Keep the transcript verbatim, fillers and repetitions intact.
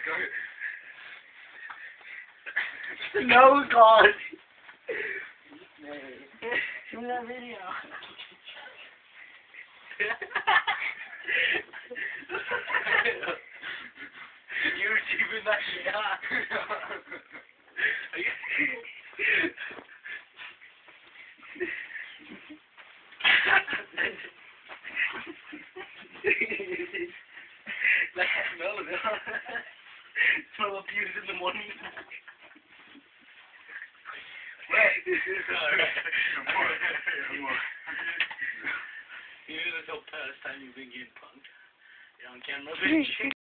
No, God. Show me that video. You're keeping that shit up. Like, smell of it. Smell of pews in the morning. Right. Alright. More. More. You know the first time you've been getting punked? You're on camera, bitch.